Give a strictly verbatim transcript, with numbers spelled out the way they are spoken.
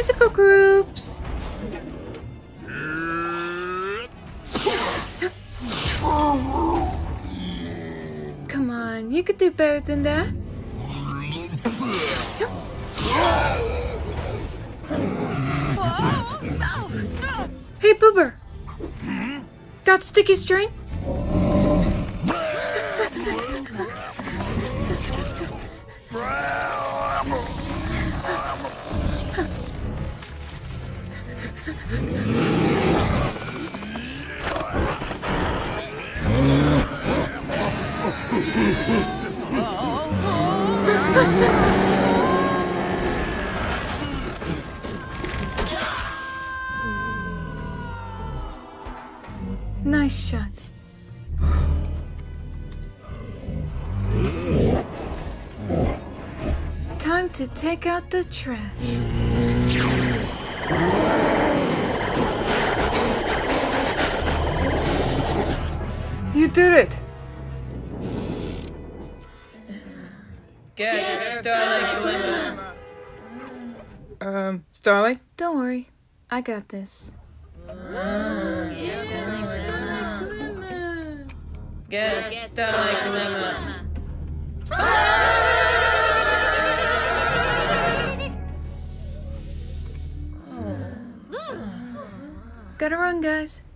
musical groups. Come on, you could do better than that. Hey, Boober. Got sticky string? Nice shot. Time to take out the trash. You did it! Get Starlight Glimmer. Um, Starlight? Don't worry. I got this. Get Starlight Glimmer. Gotta run, guys.